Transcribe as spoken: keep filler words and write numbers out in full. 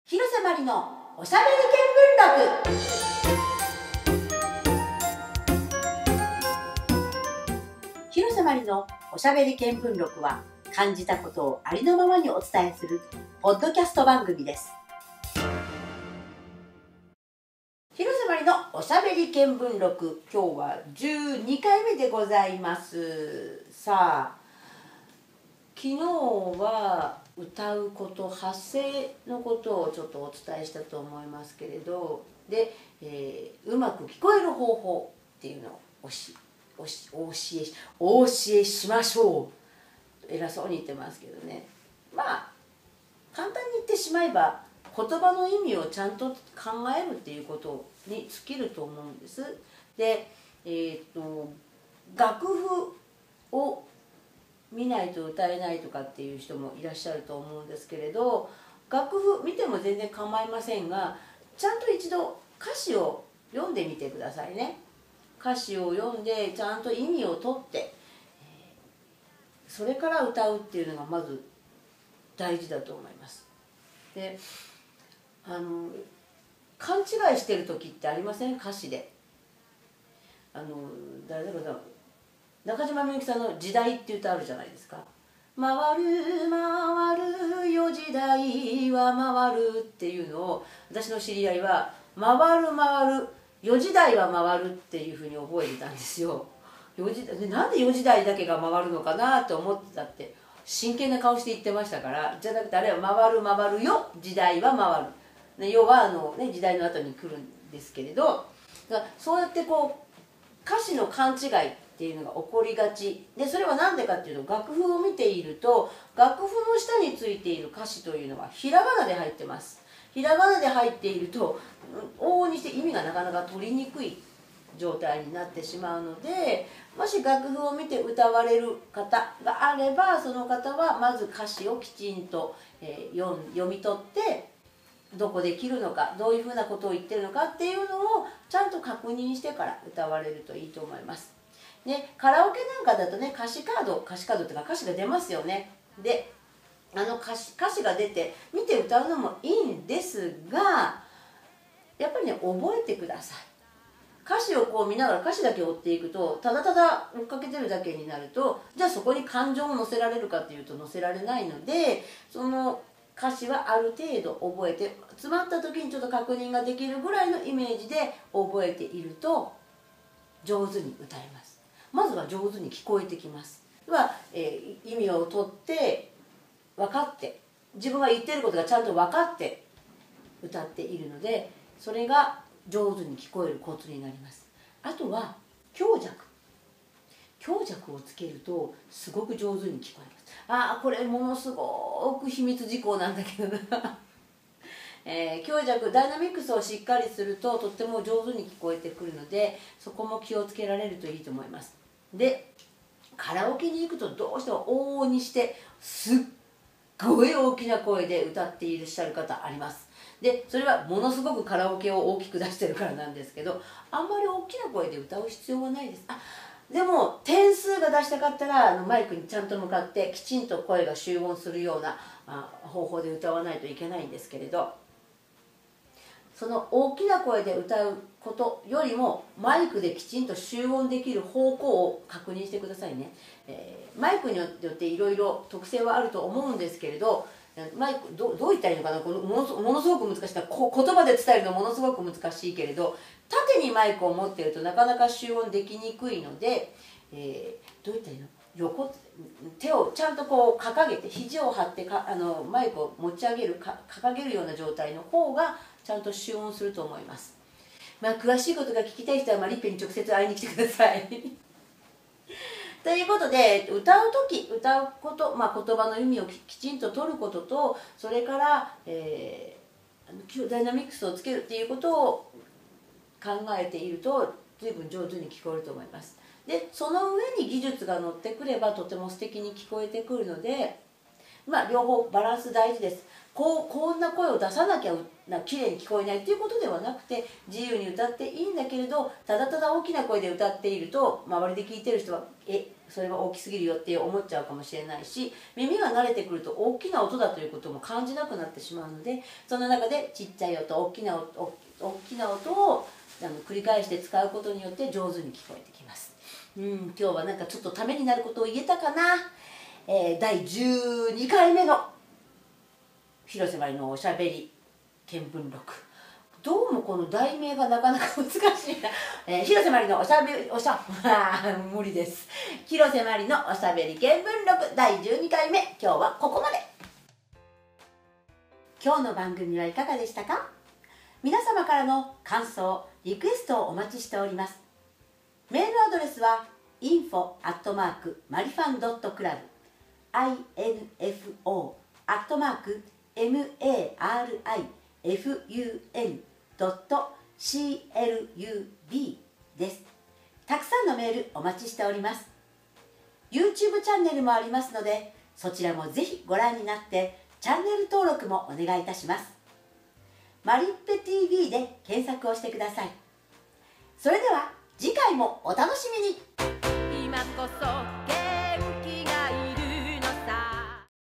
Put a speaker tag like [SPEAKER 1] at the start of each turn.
[SPEAKER 1] 広瀬まりのおしゃべり見聞録。広瀬まりのおしゃべり見聞録は、感じたことをありのままにお伝えするポッドキャスト番組です。広瀬まりのおしゃべり見聞録、今日はじゅうにかいめでございます。さあ、昨日は歌うこと、発声のことをちょっとお伝えしたと思いますけれど、で、えー、うまく聞こえる方法っていうのをおしおしお教えお教えしましょう。偉そうに言ってますけどね。まあ簡単に言ってしまえば、言葉の意味をちゃんと考えるっていうことに尽きると思うんです。で、えー、と楽譜を見ないと歌えないとかっていう人もいらっしゃると思うんですけれど、楽譜見ても全然構いませんが、ちゃんと一度歌詞を読んでみてくださいね。歌詞を読んでちゃんと意味を取って、それから歌うっていうのがまず大事だと思います。で、あの勘違いしてる時ってありません？歌詞で。あの誰だろうな、中島みゆきさんの「時代」っていう歌あるじゃないですか。回る回るよ時代は回るっていうのを、私の知り合いは回る回るよ時代は回るっていうふうに覚えてたんですよ。よ時代で、なんでよ時代だけが回るのかなと思ってたって真剣な顔して言ってましたから、じゃなくてあれは回る回るよ時代は回る、要はあの、ね、時代の後に来るんですけれど、だからそうやってこう歌詞の勘違いっていうのが起こりがちで、それは何でかっていうと、楽譜を見ていると楽譜の下についている歌詞というのはひらがなで入ってます。ひらがなで入っていると往々にして意味がなかなか取りにくい状態になってしまうので、もし楽譜を見て歌われる方があれば、その方はまず歌詞をきちんと、えー、読, 読み取って、どこで切るのか、どういうふうなことを言ってるのかっていうのをちゃんと確認してから歌われるといいと思います。ね、カラオケなんかだとね、歌詞カード歌詞カードっていうか歌詞が出ますよね。で、あの歌詞歌詞が出て見て歌うのもいいんですが、やっぱりね、覚えてください。歌詞をこう見ながら歌詞だけ追っていくと、ただただ追っかけてるだけになると、じゃあそこに感情を乗せられるかっていうと乗せられないので、その歌詞はある程度覚えて、詰まった時にちょっと確認ができるぐらいのイメージで覚えていると上手に歌えます。まずは上手に聞こえてきます。は、えー、意味を取って分かって、自分が言っていることがちゃんと分かって歌っているので、それが上手に聞こえるコツになります。あとは強弱強弱をつけるとすごく上手に聞こえます。ああ、これものすごく秘密事項なんだけどなえー、強弱ダイナミクスをしっかりするととっても上手に聞こえてくるので、そこも気をつけられるといいと思います。で、カラオケに行くとどうしても往々にしてすっごい大きな声で歌っていらっしゃる方あります。で、それはものすごくカラオケを大きく出してるからなんですけど、あんまり大きな声で歌う必要はないです。あ、でも点数が出したかったら、あのマイクにちゃんと向かってきちんと声が集音するようなあ方法で歌わないといけないんですけれど、その大きな声で歌うことよりもマイクできちんと集音できる方向を確認してくださいね。えー、マイクによっていろいろ特性はあると思うんですけれど、マイク ど, どう言ったらいいのかな、このものものすごく難しいな、こ言葉で伝えるのものすごく難しいけれど、縦にマイクを持っているとなかなか集音できにくいので、えー、どう言ったらいいの、横手をちゃんとこう掲げて、肘を張ってかあのマイクを持ち上げるか掲げるような状態の方がちゃんと集音すると思います。まあ、詳しいことが聞きたい人はマリッペに直接会いに来てくださいということで、歌う時歌うこと、まあ、言葉の意味をきちんと取ることと、それから、えー、ダイナミクスをつけるっていうことを考えていると随分上手に聞こえると思います。で、その上に技術が乗ってくればとても素敵に聞こえてくるので、まあ、両方バランス大事です。 こうこんな声を出さなきゃな綺麗に聞こえないっていうことではなくて、自由に歌っていいんだけれど、ただただ大きな声で歌っていると周りで聞いてる人は「えそれは大きすぎるよ」って思っちゃうかもしれないし、耳が慣れてくると大きな音だということも感じなくなってしまうので、その中でちっちゃい音、大きな音、大きな音をあの繰り返して使うことによって上手に聞こえてきます。うん、今日はなんかちょっとためになることを言えたかな。えー、だいじゅうにかいめの広瀬まりのおしゃべり見聞録、どうもこの題名がなかなか難しいな、えー、広瀬まりのおしゃべりおしゃ無理です。広瀬まりのおしゃべり見聞録だいじゅうにかいめ、今日はここまで。今日の番組はいかがでしたか。皆様からの感想リクエストをお待ちしております。メールアドレスは インフォ アットマーク マリファン ドット クラブ インフォ アットマーク マリファン ドット クラブ です。たくさんのメールお待ちしております。 YouTube チャンネルもありますので、そちらもぜひご覧になってチャンネル登録もお願いいたします。マリッペ ティーブイ で検索をしてください。それでは次回もお楽しみに。今こそ